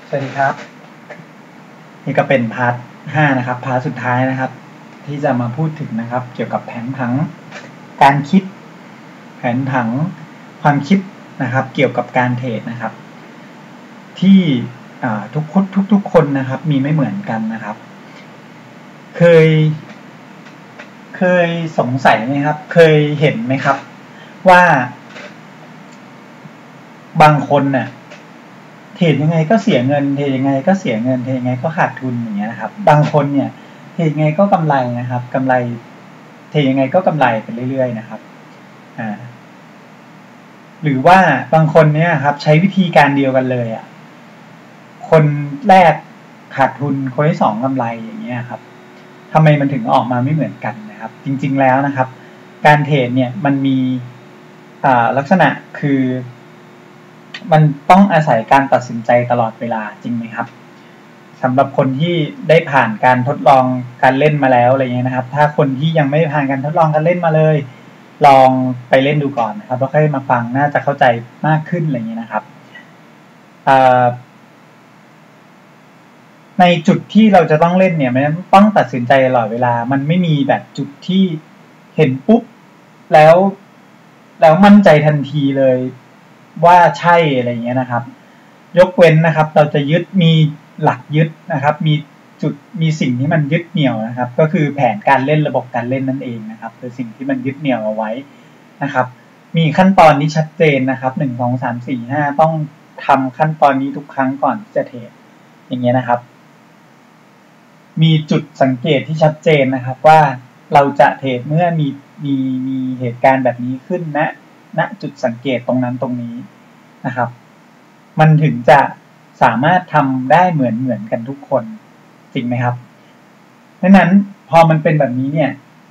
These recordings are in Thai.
สวัสดีครับนี่ก็เป็นพาร์ท5นะครับพาร์ทสุดท้ายนะครับที่จะมาพูดถึงนะครับเกี่ยวกับแผนผังการคิดแผนผังความคิดนะครับเกี่ยวกับการเทรดนะครับที่ทุกคนนะครับมีไม่เหมือนกันนะครับเคยสงสัยไหมครับเคยเห็นไหมครับว่าบางคนน่ะเทรดยังไงก็เสียเงินเทรดยังไงก็เสียเงินเทรดยังไงก็ขาดทุนอย่างเงี้ยนะครับบางคนเนี่ยเทรดยังไงก็กำไรนะครับกำไรเทรดยังไงก็กำไรไปเรื่อยๆนะครับหรือว่าบางคนเนี่ยครับใช้วิธีการเดียวกันเลยคนแรกขาดทุนคนที่สองกำไรอย่างเงี้ยครับทำไมมันถึงออกมาไม่เหมือนกันนะครับจริงๆแล้วนะครับการเทรดเนี่ยมันมีลักษณะคือมันต้องอาศัยการตัดสินใจตลอดเวลาจริงไหมครับสำหรับคนที่ได้ผ่านการทดลองการเล่นมาแล้วอะไรเงี้ยนะครับถ้าคนที่ยังไม่ผ่านการทดลองการเล่นมาเลยลองไปเล่นดูก่อนนะครับแล้วค่อยมาฟังน่าจะเข้าใจมากขึ้นอะไรเงี้ยนะครับในจุดที่เราจะต้องเล่นเนี่ยมันต้องตัดสินใจตลอดเวลามันไม่มีแบบจุดที่เห็นปุ๊บแล้วมั่นใจทันทีเลยว่าใช่อะไรเงี้ยนะครับยกเว้นนะครับเราจะมีหลักยึดนะครับมีสิ่งที่มันยึดเหนี่ยวนะครับก็คือแผนการเล่นระบบการเล่นนั่นเองนะครับคือสิ่งที่มันยึดเหนี่ยวเอาไว้นะครับมีขั้นตอนที่ชัดเจนนะครับ1 2 3 4 5ต้องทำขั้นตอนนี้ทุกครั้งก่อนที่จะเทรดอย่างเงี้ยนะครับมีจุดสังเกตที่ชัดเจนนะครับว่าเราจะเทรดเมื่อมีเหตุการณ์แบบนี้ขึ้นณจุดสังเกตตรงนั้นตรงนี้นะครับมันถึงจะสามารถทำได้เหมือนกันทุกคนจริงไหมครับดังนั้นพอมันเป็นแบบนี้เนี่ย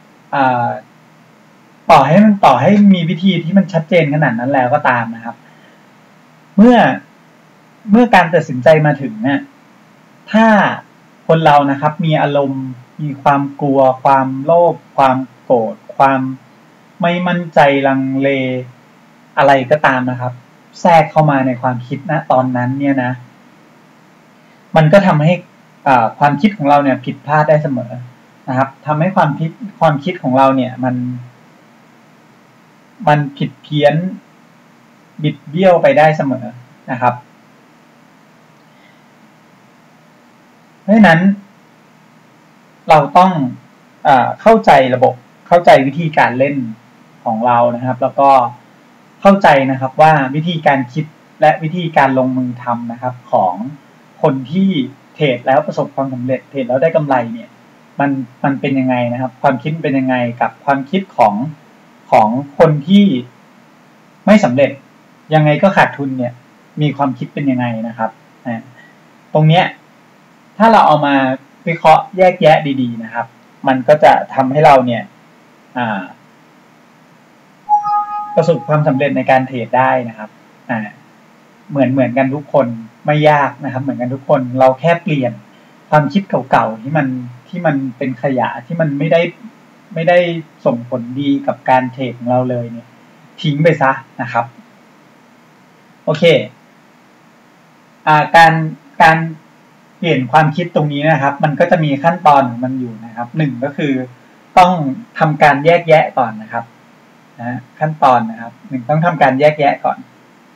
ต่อให้มีวิธีที่มันชัดเจนขนาดนั้นแล้วก็ตามนะครับเมื่อการตัดสินใจมาถึงเนี่ยถ้าคนเรานะครับมีอารมณ์มีความกลัวความโลภความโกรธความไม่มั่นใจลังเลอะไรก็ตามนะครับแทรกเข้ามาในความคิดนะตอนนั้นเนี่ยนะมันก็ทำให้ความคิดของเราเนี่ยผิดพลาดได้เสมอนะครับทำให้ความคิดของเราเนี่ยมันผิดเพี้ยนบิดเบี้ยวไปได้เสมอนะครับเพราะฉะนั้นเราต้องเข้าใจระบบเข้าใจวิธีการเล่นของเรานะครับแล้วก็เข้าใจนะครับว่าวิธีการคิดและวิธีการลงมือทำนะครับของคนที่เทรดแล้วประสบความสำเร็จเทรดแล้วได้กำไรเนี่ยมันเป็นยังไงนะครับความคิดเป็นยังไงกับความคิดของคนที่ไม่สำเร็จยังไงก็ขาดทุนเนี่ยมีความคิดเป็นยังไงนะครับตรงเนี้ยถ้าเราเอามาวิเคราะห์แยกแยะดีๆนะครับมันก็จะทำให้เราเนี่ยประสบความสำเร็จในการเทรดได้นะครับเหมือนกันทุกคนไม่ยากนะครับเหมือนกันทุกคนเราแค่เปลี่ยนความคิดเก่าๆที่มันเป็นขยะที่มันไม่ได้ส่งผลดีกับการเทรดของเราเลยเนี่ยทิ้งไปซะนะครับโอเคการเปลี่ยนความคิดตรงนี้นะครับมันก็จะมีขั้นตอนของมันอยู่นะครับ1ก็คือต้องทำการแยกแยะก่อนนะครับขั้นตอนนะครับ1ต้องทำการแยกแยะก่อน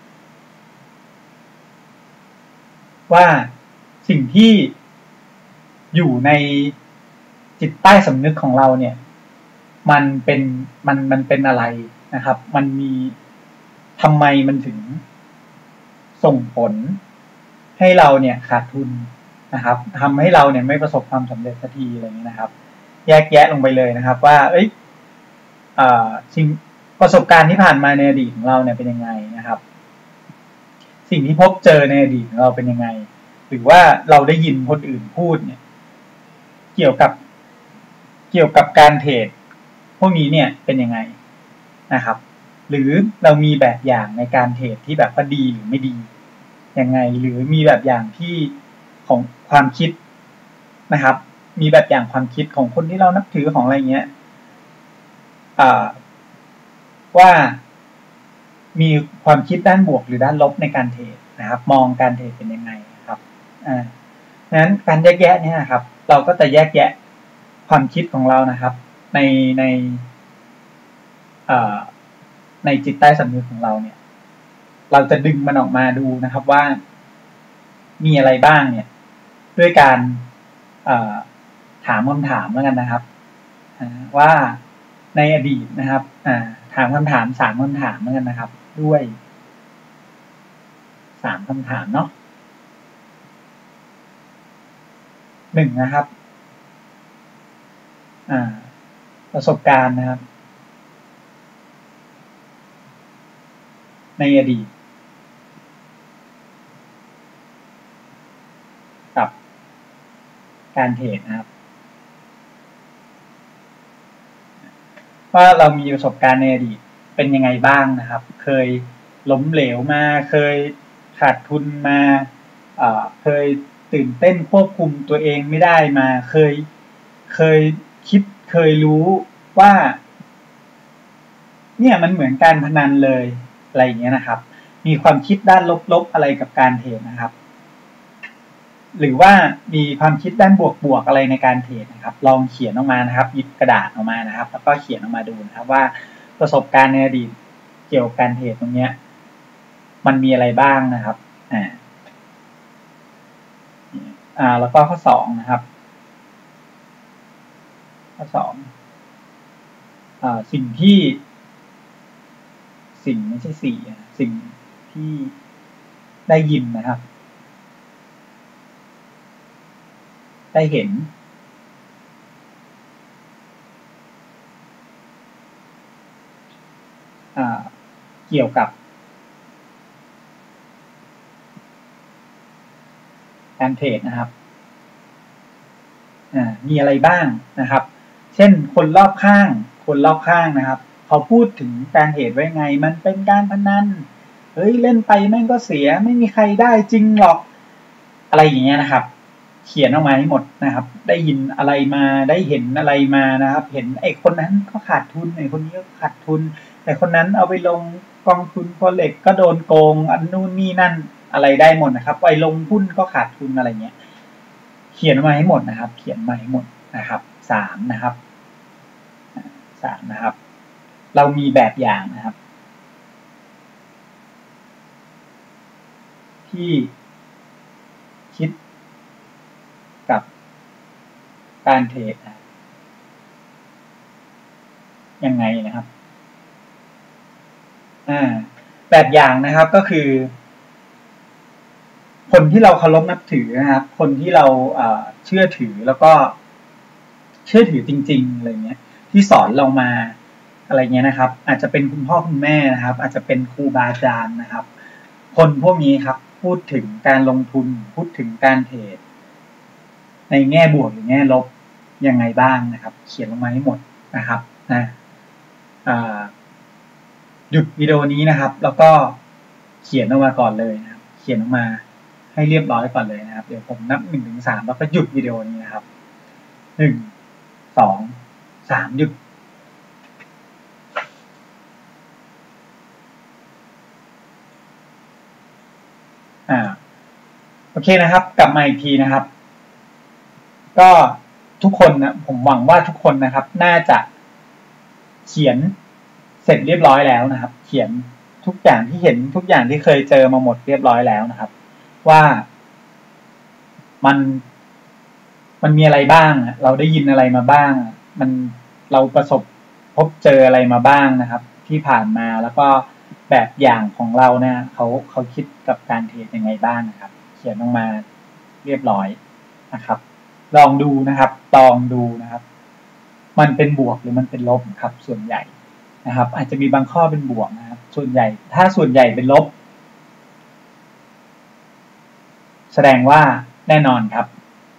ว่าสิ่งที่อยู่ในจิตใต้สำนึกของเราเนี่ยมันเป็นอะไรนะครับมันมีทำไมมันถึงส่งผลให้เราเนี่ยขาดทุนนะครับทำให้เราเนี่ยไม่ประสบความสำเร็จสักทีอะไรอย่างนี้นะครับแยกแยะลงไปเลยนะครับว่าสิ่งประสบการณ์ที่ผ่านมาในอดีตของเราเนี่ยเป็นยังไงนะครับสิ่งที่พบเจอในอดีตของเราเป็นยังไงหรือว่าเราได้ยินคนอื่นพูดเนี่ยเกี่ยวกับการเทรดพวกนี้เนี่ยเป็นยังไงนะครับหรือเรามีแบบอย่างในการเทรดที่แบบว่าดีหรือไม่ดียังไงหรือมีแบบอย่างที่ของความคิดนะครับมีแบบอย่างความคิดของคนที่เรานับถือของอะไรเงี้ยว่ามีความคิดด้านบวกหรือด้านลบในการเทรดนะครับมองการเทรดเป็นยังไงครับดังนั้นการแยกแยะเนี่ยนะครับเราก็จะแยกแยะความคิดของเรานะครับในจิตใต้สำนึกของเราเนี่ยเราจะดึงมันออกมาดูนะครับว่ามีอะไรบ้างเนี่ยด้วยการถามคำถามแล้วกันนะครับว่าในอดีตนะครับถามคำถาม3 คำถามแล้วกันนะครับด้วย3 คำถามเนาะ1นะครับประสบการณ์นะครับในอดีตกับการเทรดนะครับว่าเรามีประสบการณ์ในอดีตเป็นยังไงบ้างนะครับเคยล้มเหลวมาเคยขาดทุนมาเคยตื่นเต้นควบคุมตัวเองไม่ได้มาเคยคิดเคยรู้ว่าเนี่ยมันเหมือนการพนันเลยอะไรอย่างเงี้ยนะครับมีความคิดด้านลบๆอะไรกับการเทรดนะครับหรือว่ามีความคิดด้านบวกๆอะไรในการเทรดนะครับลองเขียนออกมานะครับหยิบกระดาษออกมานะครับแล้วก็เขียนออกมาดูนะครับว่าประสบการณ์ในอดีตเกี่ยวกับการเทรดตรงเนี้ยมันมีอะไรบ้างนะครับแล้วก็ข้อ2นะครับข้อ2สิ่งไม่ใช่สิ่งที่ได้ยินนะครับได้เห็นเกี่ยวกับการเทรดนะครับมีอะไรบ้างนะครับเช่นคนรอบข้างนะครับเขาพูดถึงการเทรดไว้ไงมันเป็นการพนันเฮ้ยเล่นไปแม่งก็เสียไม่มีใครได้จริงหรอกอะไรอย่างเงี้ยนะครับเขียนออกมาให้หมดนะครับได้ยินอะไรมาได้เห็นอะไรมานะครับเห็นไอ้คนนั้นก็ขาดทุนไอ้คนนี้ก็ขาดทุนแต่คนนั้นเอาไปลงกองทุนForexก็โดนโกงอันนู่นนี่นั่นอะไรได้หมดนะครับไปลงหุ้นก็ขาดทุนอะไรเงี้ยเขียนมาให้หมดนะครับเขียนมาให้หมดนะครับ3นะครับเรามีแบบอย่างนะครับที่คิดกับการเทรดยังไงนะครับแบบอย่างนะครับก็คือคนที่เราเคารพนับถือนะครับคนที่เราเชื่อถือแล้วก็เชื่อถือจริงๆอะไรเงี้ยที่สอนเรามาอะไรเงี้ยนะครับอาจจะเป็นคุณพ่อคุณแม่นะครับอาจจะเป็นครูบาอาจารย์นะครับคนพวกนี้ครับพูดถึงการลงทุนพูดถึงการเทรดในแง่บวกหรือแง่ลบยังไงบ้างนะครับเขียนลงมาให้หมดนะครับหยุดวิดีโอนี้นะครับแล้วก็เขียนออกมาก่อนเลยนะครับเขียนออกมาให้เรียบร้อยก่อนเลยนะครับเดี๋ยวผมนับ1 ถึง 3แล้วก็หยุดวิดีโอนี้นะครับ1 2 3หยุดโอเคนะครับกลับมาอีกทีนะครับก็ทุกคนนะผมหวังว่าทุกคนนะครับน่าจะเขียนเสร็จเรียบร้อยแล้วนะครับเขียนทุกอย่างที่เห็นทุกอย่างที่เคยเจอมาหมดเรียบร้อยแล้วนะครับว่ามันมีอะไรบ้างเราได้ยินอะไรมาบ้างเราประสบพบเจออะไรมาบ้างนะครับที่ผ่านมาแล้วก็แบบอย่างของเราเนี่ยเขาคิดกับการเทรดยังไงบ้างนะครับเขียนลงมาเรียบร้อยนะครับลองดูนะครับมันเป็นบวกหรือมันเป็นลบครับส่วนใหญ่นะครับอาจจะมีบางข้อเป็นบวกนะครับส่วนใหญ่ถ้าส่วนใหญ่เป็นลบแสดงว่าแน่นอนครับ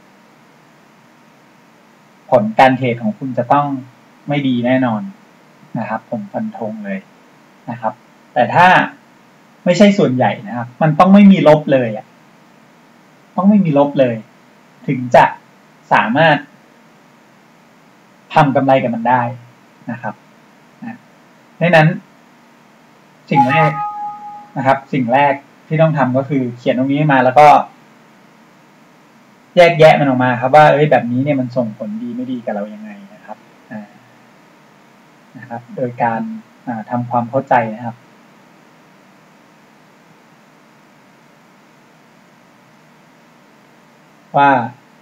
ผลการเทรดของคุณจะต้องไม่ดีแน่นอนนะครับผมฟันธงเลยนะครับแต่ถ้าไม่ใช่ส่วนใหญ่นะครับมันต้องไม่มีลบเลยต้องไม่มีลบเลยถึงจะสามารถทำกำไรกับมันได้นะครับดังนั้นสิ่งแรกนะครับสิ่งแรกที่ต้องทำก็คือเขียนตรงนี้มาแล้วก็แยกแยะมันออกมาครับว่าแบบนี้เนี่ยมันส่งผลดีไม่ดีกับเรายังไงนะครับนะครับโดยการทำความเข้าใจนะครับว่า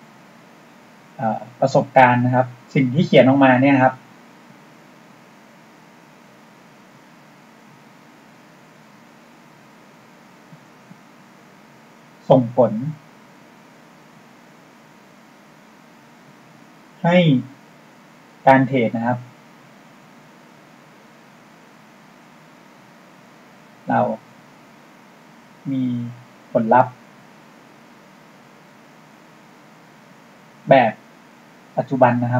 ประสบการณ์นะครับสิ่งที่เขียนออกมาเนี่ยครับส่งผลให้การเทรดนะครับเรามีผลลัพธ์แบบปัจจุบันนะครับ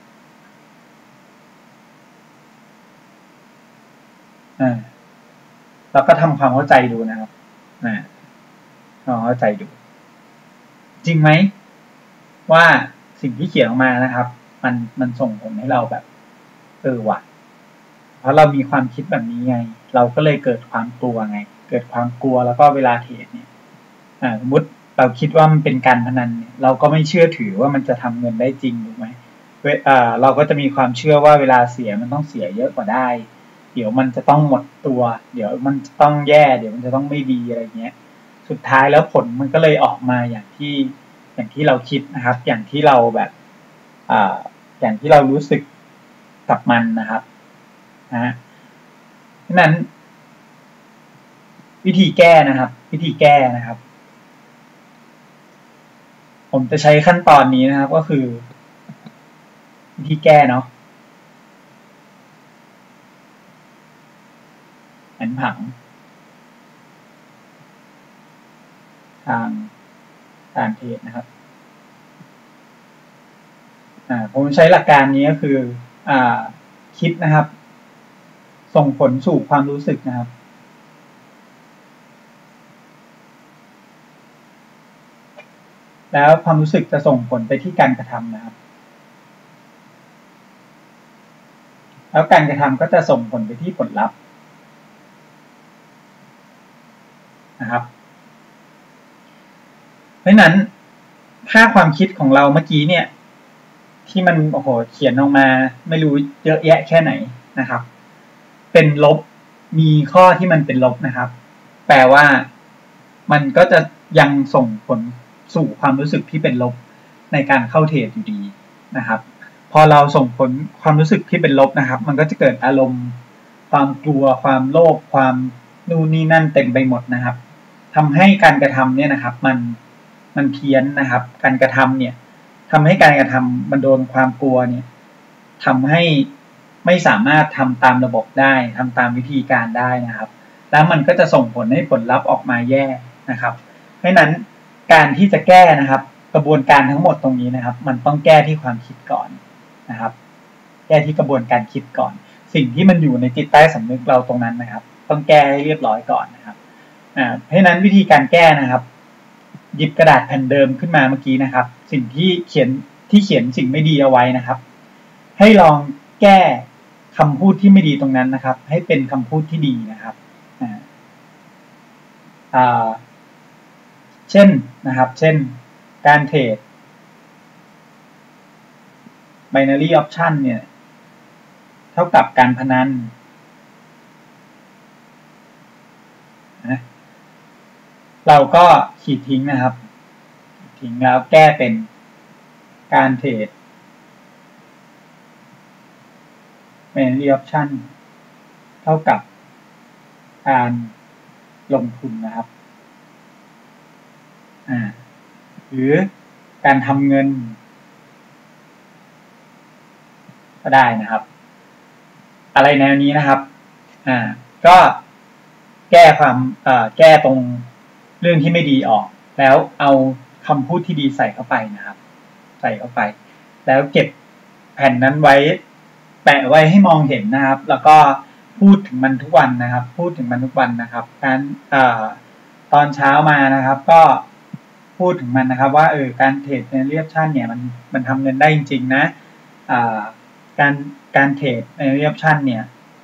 เราก็ทำความเข้าใจดูนะครับลองเข้าใจดูจริงไหมว่าสิ่งที่เขียนออกมานะครับมันส่งผลให้เราแบบว่ะเพราะเรามีความคิดแบบนี้ไงเราก็เลยเกิดความกลัวไงเกิดความกลัวแล้วก็เวลาเทรดเนี่ยสมมติเราคิดว่ามันเป็นการพนันเนี่ยเราก็ไม่เชื่อถือว่ามันจะทำเงินได้จริงถูกไหมเราก็จะมีความเชื่อว่าเวลาเสียมันต้องเสียเยอะกว่าได้เดี๋ยวมันจะต้องหมดตัวเดี๋ยวมันจะต้องแย่เดี๋ยวมันจะต้องไม่ดีอะไรเงี้ยสุดท้ายแล้วผลมันก็เลยออกมาอย่างที่เราคิดนะครับอย่างที่เราแบบอย่างที่เรารู้สึกกับมันนะครับฉะนั้นวิธีแก้นะครับผมจะใช้ขั้นตอนนี้นะครับก็คือวิธีแก้เนาะหันผังทางการเทรดนะครับผมใช้หลักการนี้ก็คือคิดนะครับส่งผลสู่ความรู้สึกนะครับแล้วความรู้สึกจะส่งผลไปที่การกระทำนะครับแล้วการกระทำก็จะส่งผลไปที่ผลลัพธ์นะครับเพราะฉะนั้นถ้าความคิดของเราเมื่อกี้เนี่ยที่มันโอ้โหเขียนออกมาไม่รู้เยอะแยะแค่ไหนนะครับเป็นลบมีข้อที่มันเป็นลบนะครับแปลว่ามันก็จะยังส่งผลสู่ความรู้สึกที่เป็นลบในการเข้าเทรดอยู่ดีนะครับพอเราส่งผลความรู้สึกที่เป็นลบนะครับมันก็จะเกิดอารมณ์ความกลัวความโลภความนู่นนี่นั่นเต็มไปหมดนะครับทำให้การกระทำเนี่ยนะครับมันเพี้ยนนะครับการกระทำเนี่ยทำให้การกระทำมันโดนความกลัวเนี่ยทำให้ไม่สามารถทำตามระบบได้ทำตามวิธีการได้นะครับแล้วมันก็จะส่งผลให้ผลลัพธ์ออกมาแย่นะครับเพราะนั้นการที่จะแก้นะครับกระบวนการทั้งหมดตรงนี้นะครับมันต้องแก้ที่ความคิดก่อนนะครับแก้ที่กระบวนการคิดก่อนสิ่งที่มันอยู่ในจิตใต้สำนึกเราตรงนั้นนะครับต้องแก้ให้เรียบร้อยก่อนนะครับเพราะนั้นวิธีการแก้นะครับหยิบกระดาษแผ่นเดิมขึ้นมาเมื่อกี้นะครับสิ่งที่เขียนสิ่งไม่ดีเอาไว้นะครับให้ลองแก้คำพูดที่ไม่ดีตรงนั้นนะครับให้เป็นคำพูดที่ดีนะครับเช่นนะครับเช่นการเทรด binary option เนี่ยเท่ากับการพนันนะเราก็ขีดทิ้งนะครับทิ้งแล้วแก้เป็นการเทรด binary option เท่ากับการลงทุนนะครับหรือการทำเงินก็ได้นะครับอะไรแนวนี้นะครับก็แก้แก้ตรงเรื่องที่ไม่ดีออกแล้วเอาคำพูดที่ดีใส่เข้าไปนะครับใส่เข้าไปแล้วเก็บแผ่นนั้นไว้แปะไว้ให้มองเห็นนะครับแล้วก็พูดถึงมันทุกวันนะครับพูดถึงมันทุกวันนะครับการตอนเช้ามานะครับก็พูดถึงมันนะครับว่าการเทรดในเรียบชั่นเนี่ยมันทำเงินได้จริงๆนะการเทรดในเรียบชั่นเนี่ย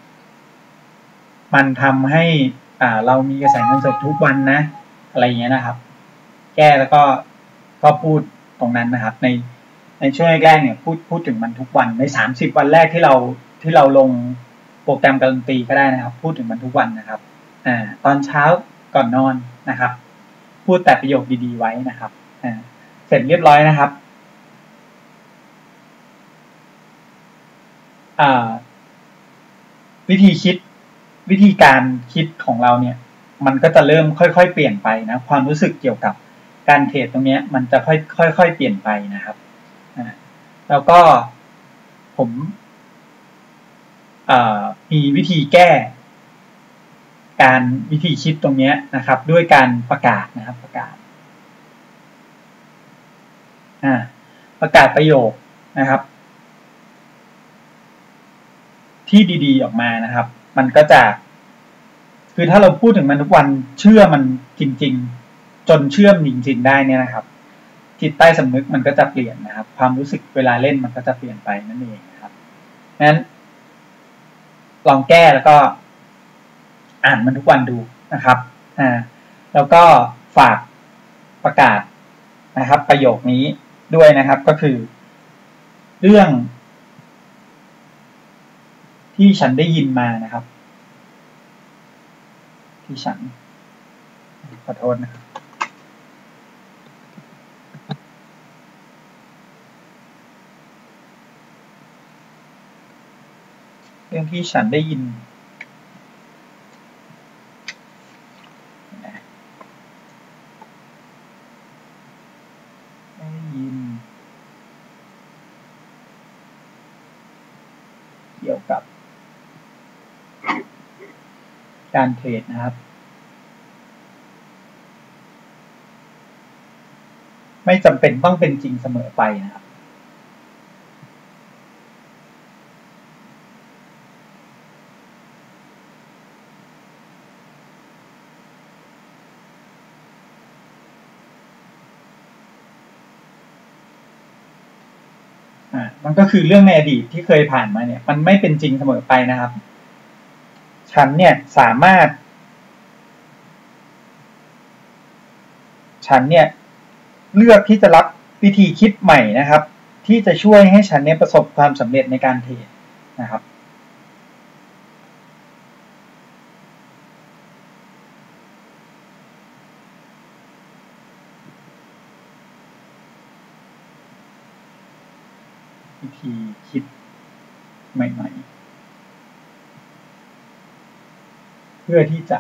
มันทำให้เรามีกระแสเงินสดทุกวันนะอะไรอย่างเงี้ยนะครับแก้แล้วก็พูดตรงนั้นนะครับในช่วงแรกเนี่ยพูดถึงมันทุกวันใน30 วันแรกที่เราลงโปรแกรมการันตีก็ได้นะครับพูดถึงมันทุกวันนะครับตอนเช้าก่อนนอนนะครับพูดแต่ประโยคดีๆไว้นะครับเสร็จเรียบร้อยนะครับวิธีการคิดของเราเนี่ยมันก็จะเริ่มค่อยๆเปลี่ยนไปนะความรู้สึกเกี่ยวกับการเทรดตรงนี้มันจะค่อยๆเปลี่ยนไปนะครับแล้วก็ผมมีวิธีแก้วิธีคิดตรงนี้นะครับด้วยการประกาศนะครับประกาศประโยคนะครับที่ดีๆออกมานะครับมันก็จะคือถ้าเราพูดถึงมันทุกวันเชื่อมันจริงๆจนเชื่อมจริงๆได้เนี่ยนะครับจิตใต้สำนึกมันก็จะเปลี่ยนนะครับความรู้สึกเวลาเล่นมันก็จะเปลี่ยนไปนั่นเองนะครับงั้นลองแก้แล้วก็อ่านมันทุกวันดูนะครับแล้วก็ฝากประกาศนะครับประโยคนี้ด้วยนะครับก็คือเรื่องที่ฉันได้ยินมานะครับที่ฉันขอโทษนะครับเรื่องที่ฉันได้ยินเกี่ยวกับการเทรดนะครับไม่จำเป็นต้องเป็นจริงเสมอไปนะครับมันก็คือเรื่องในอดีตที่เคยผ่านมาเนี่ยมันไม่เป็นจริงเสมอไปนะครับฉันเนี่ยเลือกที่จะรับวิธีคิดใหม่นะครับที่จะช่วยให้ฉันเนี่ยประสบความสำเร็จในการเทรดนะครับวิธีคิดใหม่ๆเพื่อที่จะ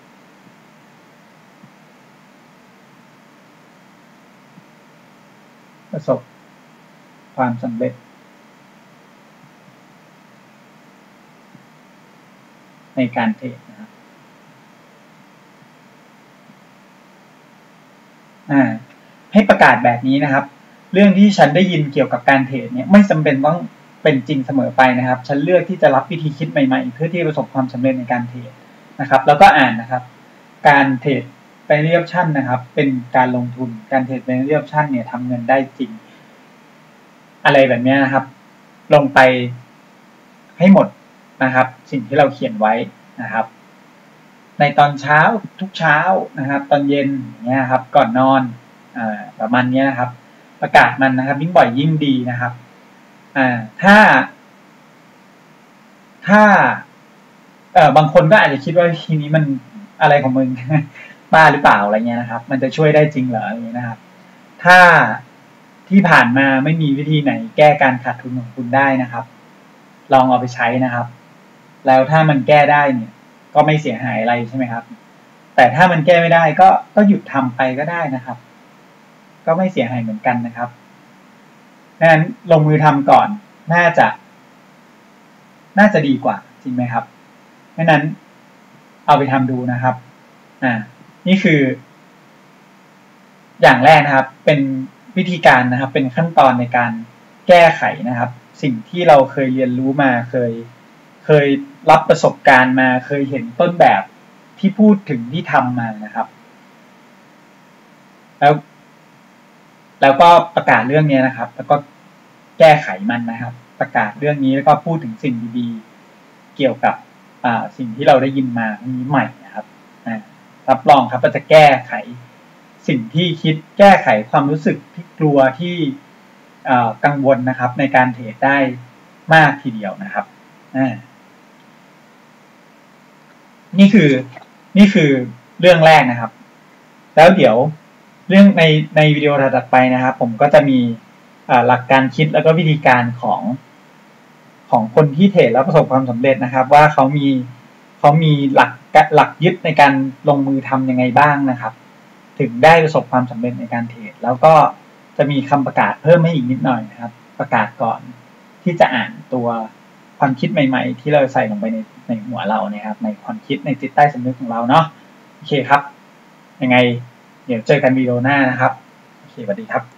ประสบความสำเร็จในการเทรดนะครับให้ประกาศแบบนี้นะครับเรื่องที่ฉันได้ยินเกี่ยวกับการเทรดเนี่ยไม่จำเป็นต้องเป็นจริงเสมอไปนะครับฉันเลือกที่จะรับวิธีคิดใหม่ๆเพื่อที่จะประสบความสำเร็จในการเทรดนะครับแล้วก็อ่านนะครับการเทรดbinary optionนะครับเป็นการลงทุนการเทรดbinary optionเนี่ยทำเงินได้จริงอะไรแบบนี้นะครับลงไปให้หมดนะครับสิ่งที่เราเขียนไว้นะครับในตอนเช้าทุกเช้านะครับตอนเย็นอย่างเงี้ยครับก่อนนอนประมาณนี้นะครับประกาศมันนะครับยิ่งบ่อยยิ่งดีนะครับถ้าบางคนก็อาจจะคิดว่าทีนี้มันอะไรของมึง บ้าหรือเปล่าอะไรเงี้ยนะครับมันจะช่วยได้จริงเหรออย่างเงี้ยนะครับถ้าที่ผ่านมาไม่มีวิธีไหนแก้การขาดทุนของคุณได้นะครับลองเอาไปใช้นะครับแล้วถ้ามันแก้ได้เนี่ยก็ไม่เสียหายอะไรใช่ไหมครับแต่ถ้ามันแก้ไม่ได้ก็หยุดทำไปก็ได้นะครับก็ไม่เสียหายเหมือนกันนะครับดังนั้นลงมือทำก่อนน่าจะดีกว่าจริงไหมครับดังนั้นเอาไปทำดูนะครับนี่คืออย่างแรกนะครับเป็นวิธีการนะครับเป็นขั้นตอนในการแก้ไขนะครับสิ่งที่เราเคยเรียนรู้มาเคยรับประสบการณ์มาเคยเห็นต้นแบบที่พูดถึงที่ทำมานะครับแล้วก็ประกาศเรื่องนี้นะครับแล้วก็แก้ไขมันนะครับประกาศเรื่องนี้แล้วก็พูดถึงสิ่งดีๆเกี่ยวกับสิ่งที่เราได้ยินมานี้ใหม่นะครับรับรองครับว่าจะแก้ไขสิ่งที่คิดแก้ไขความรู้สึกที่กลัวที่กังวลนะครับในการเทรดได้มากทีเดียวนะครับนี่คือเรื่องแรกนะครับแล้วเดี๋ยวเรื่องในวิดีโอถัดไปนะครับ ผมก็จะมีหลักการคิดแล้วก็วิธีการของคนที่เทรดแล้วประสบความสำเร็จนะครับ ว่าเขามีหลักยึดในการลงมือทำยังไงบ้างนะครับ ถึงได้ประสบความสำเร็จในการเทรดแล้วก็จะมีคำประกาศเพิ่มให้อีกนิดหน่อยนะครับประกาศก่อนที่จะอ่านตัวความคิดใหม่ๆที่เราใส่ลงไปในหัวเราเนี่ยครับในความคิดในจิตใต้สำนึกของเราเนาะโอเคครับยังไงเดี๋ยวเจอกันวิดีโอหน้านะครับโอเคสวัสดีครับ